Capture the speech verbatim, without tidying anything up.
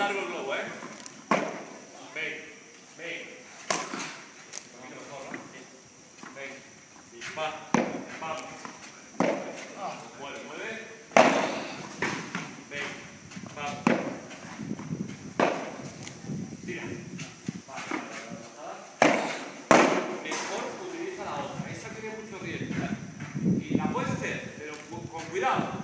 largo el globo, ¿eh? Ven, ven. Un poquito mejor, ¿no? Ven. Y va, va. Mueve, mueve. Ven, va. Tira. Vale, mejor utiliza la otra. Esa tiene mucho riesgo, ¿eh? Y la puedes hacer, pero con cuidado.